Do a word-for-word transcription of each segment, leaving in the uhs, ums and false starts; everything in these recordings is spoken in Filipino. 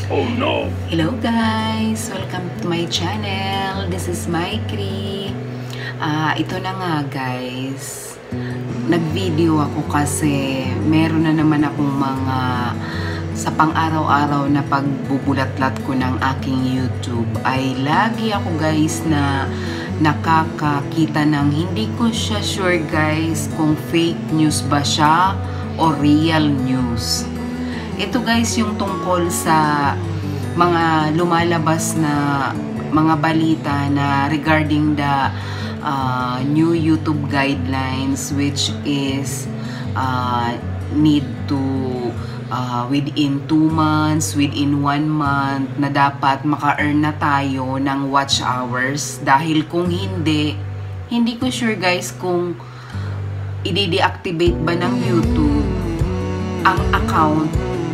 Oh no! Hello guys! Welcome to my channel. This is Maikri. Uh, ito na nga guys. Nag-video ako kasi meron na naman akong mga sa pang-araw-araw na pagbubulatlat ko ng aking YouTube ay lagi ako guys na nakakakita ng hindi ko siya sure guys kung fake news ba siya o real news. Ito guys yung tungkol sa mga lumalabas na mga balita na regarding the uh, new YouTube guidelines which is uh, need to uh, within two months, within one month na dapat maka-earn na tayo ng watch hours dahil kung hindi, hindi ko sure guys kung i-deactivate ba ng YouTube ang account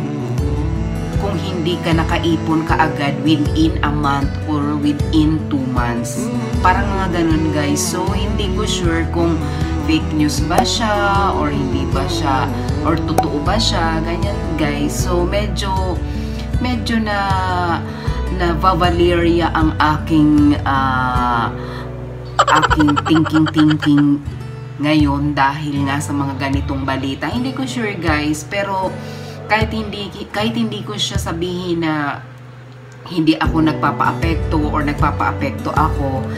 kung hindi ka nakaipon kaagad within a month or within two months. Parang mga ganun guys. So, hindi ko sure kung fake news ba siya or hindi ba siya or totoo ba siya. Ganyan guys. So, medyo medyo na na Valeria ang aking uh, aking thinking-thinking ngayon dahil nga sa mga ganitong balita. Hindi ko sure guys, pero kahit hindi kahit hindi ko siya sabihin na hindi ako nagpapaapekto or nagpapaapekto ako,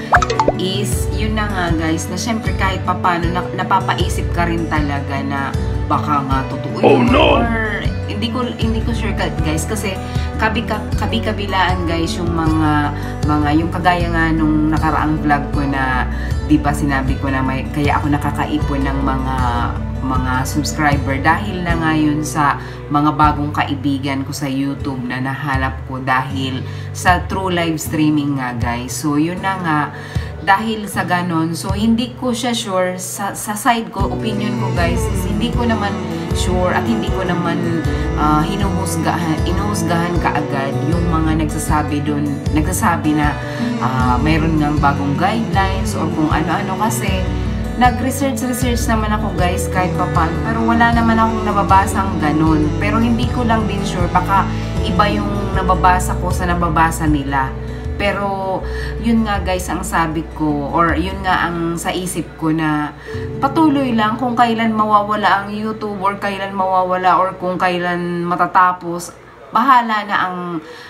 is yun na nga guys, na syempre kahit papano na, napapaisip ka rin talaga na baka nga totoo oh, yun no. or hindi ko hindi ko sure guys kasi kabi kabi kabilaan guys yung mga mga yung kagaya nga nung nakaraang vlog ko na di ba sinabi ko na may kaya ako nakakaipon ng mga mga subscriber dahil na ngayon sa mga bagong kaibigan ko sa YouTube na nahanap ko dahil sa true live streaming nga guys. So yun na nga, dahil sa ganon, so hindi ko siya sure sa, sa side ko, opinion ko guys is hindi ko naman sure at hindi ko naman uh, hinuhusgahan, inuhusgahan kaagad yung mga nagsasabi doon, nagsasabi na uh, mayroon ngang bagong guidelines or kung ano-ano kasi nag-research-research naman ako guys kahit pa paano, pero wala naman akong nababasang ganun. Pero hindi ko lang din sure, baka iba yung nababasa ko sa nababasa nila. Pero yun nga guys ang sabi ko, or yun nga ang sa isip ko na patuloy lang kung kailan mawawala ang YouTube or kailan mawawala or kung kailan matatapos, bahala na ang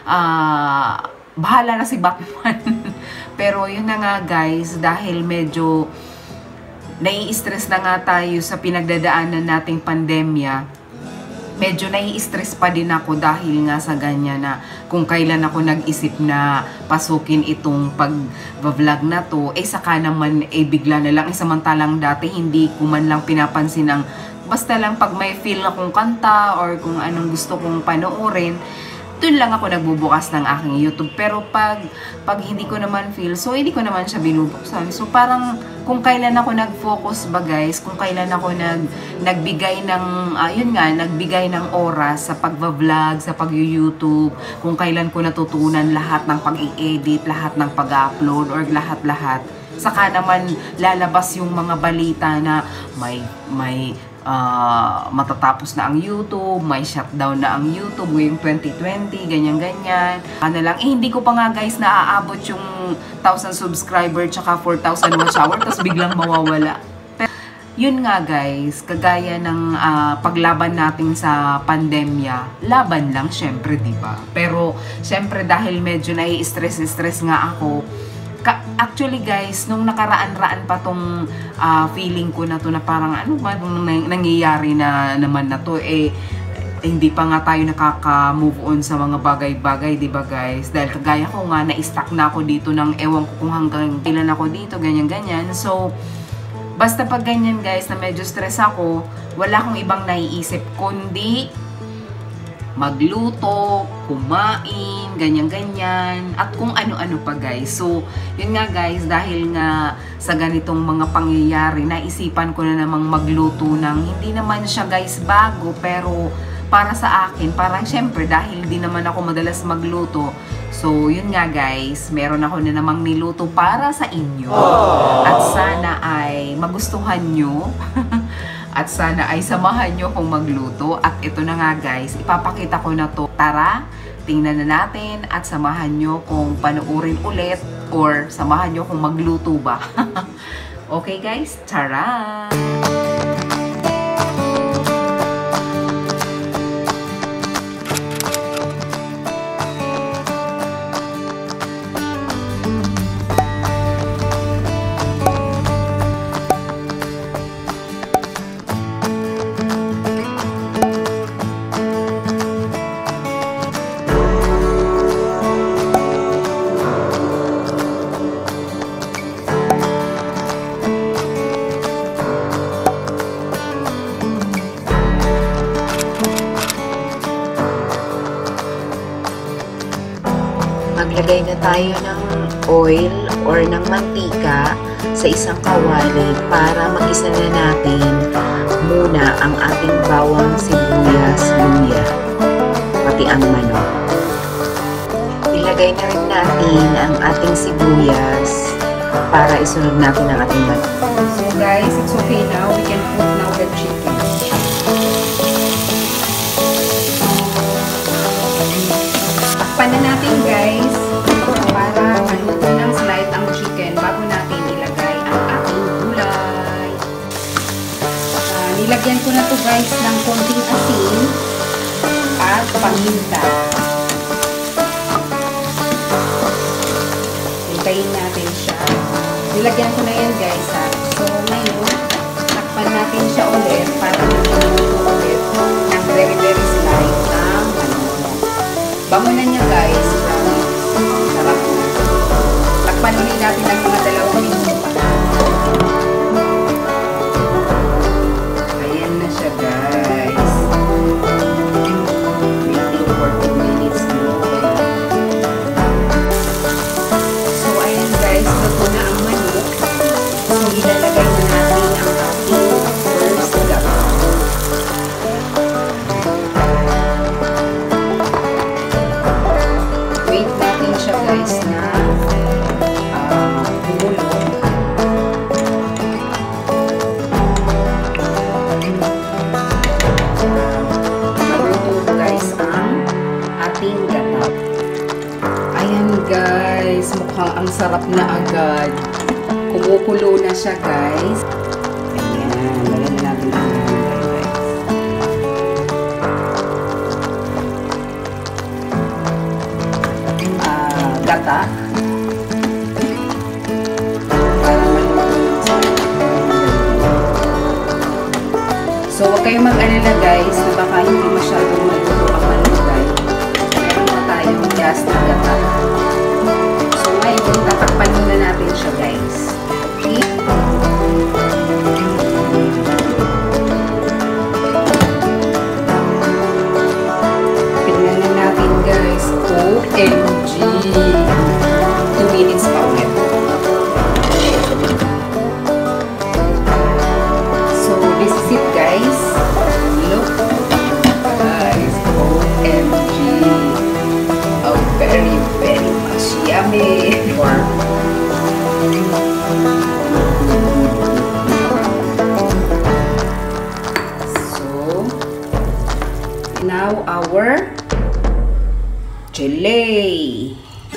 uh, bahala na si Batman. Pero yun na nga guys, dahil medyo nai-stress na nga tayo sa pinagdadaanan nating pandemya, medyo nai-stress pa din ako dahil nga sa ganyan na kung kailan ako nag-isip na pasukin itong pag-vlog na to, eh saka naman eh bigla na lang, eh samantalang dati hindi ko man lang pinapansin ang basta lang pag may feel akong kanta or kung anong gusto kong panoorin, doon lang ako nagbubukas ng aking YouTube. Pero pag pag hindi ko naman feel, so hindi ko naman siya binubuksan. So parang kung kailan ako nag-focus ba guys, kung kailan ako nag nagbigay ng uh, yun nga, nagbigay ng oras sa pagva-vlog, sa pag-YouTube, kung kailan ko natutunan lahat ng pag-i-edit, lahat ng pag-upload or lahat-lahat, saka naman lalabas yung mga balita na may may Uh, matatapos na ang YouTube, may shutdown na ang YouTube ngayong twenty twenty, ganyan-ganyan. Ano lang, eh hindi ko pa nga guys naaabot yung one thousand subscriber tsaka four thousand watch hour, tapos biglang mawawala. Pero, yun nga guys, kagaya ng uh, paglaban natin sa pandemya, laban lang syempre, di ba? Pero syempre dahil medyo nai-stress-stress nga ako, actually guys, nung nakaraan-raan pa tong uh, feeling ko na to na parang ano ba nung nangyayari na naman na to, eh hindi pa nga tayo nakaka-move on sa mga bagay-bagay, di ba guys? Dahil kagaya ko nga, na-stuck na ako dito ng ewan ko kung hanggang kailan ako dito, ganyan-ganyan. So, basta pag ganyan guys, na medyo stress ako, wala akong ibang naiisip kundi magluto, kumain, ganyan-ganyan, at kung ano-ano pa guys. So, yun nga guys, dahil nga sa ganitong mga pangyayari, naisipan ko na namang magluto ng, hindi naman siya guys bago, pero para sa akin, parang syempre, dahil di naman ako madalas magluto, so yun nga guys, meron ako na namang niluto para sa inyo. At sana ay magustuhan nyo. At sana ay samahan nyo kung magluto. At ito na nga guys, ipapakita ko na to. Tara, tingnan na natin at samahan nyo kung panuurin ulit or samahan nyo kung magluto ba. Okay guys, tara! Maglagay na tayo ng oil or ng mantika sa isang kawali para mag-isa na natin muna ang ating bawang, sibuyas, luya, pati ang manok. Ilagay na rin natin ang ating sibuyas para isunod natin ang ating manok. So guys, it's okay now. We can put now the chicken. Takpan na natin guys para maluto ng slide ang chicken bago natin ilagay ang ating gulay. Uh, nilagyan ko na to guys ng konting asin at paminta. Hintayin natin siya. Nilagyan ko na yan guys ha. So ngayon, takpan natin siya ulit para maluto ulit ng very very slide ang manok. Bangunan niya guys. Sarap na. Takpan ulit natin ng mga dalawang minuto pa. Ayan na siya guys. Waiting for two minutes more. So ayan guys, luto na ang manok. So ilalagay na natin ang ating first gata. Wait natin siya guys na uh, kumulo. Maluto guys ang ating gata. Ayan guys, mukhang ang sarap na agad. Kumukulo na siya guys. Ayan, lagyan na natin ang gulay guys. Uh, gata. Para maluto. So, huwag kayong mag-alala guys na baka hindi masyadong maluto ang malunggay. Meron na tayong gas na gata. So, ngayon, tatakpan muna natin siya guys. Okay? Tignan na natin guys. O M G! two minutes pa ulit. So, this is it guys. Look. Guys. O M G! Oh, very, very much yummy! So, now our chili.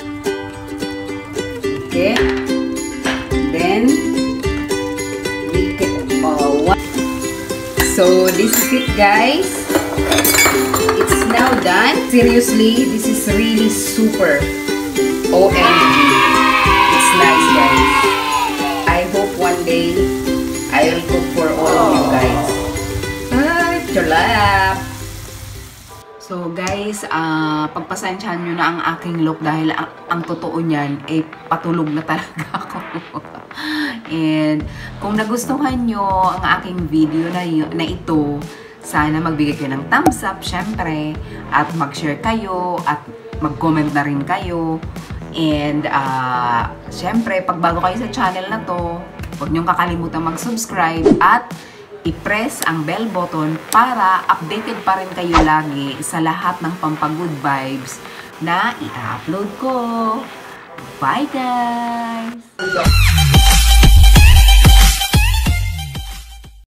Okay. Then, we can, uh, so, this is it guys. It's now done. Seriously, this is really super. O M G. It's nice guys. I hope one day I will cook for all of you guys. Ah, chulap! So guys, uh, pagpasensyahan nyo na ang aking look dahil ang, ang totoo niyan, eh patulog na talaga ako. And kung nagustuhan nyo ang aking video na, na ito, sana magbigay kayo ng thumbs up syempre, at mag-share kayo at mag-comment na rin kayo. And uh, syempre, pag bago kayo sa channel na to, huwag niyong kakalimutan mag-subscribe at i-press ang bell button para updated pa rin kayo lagi sa lahat ng pampagood vibes na i-upload ko. Bye guys!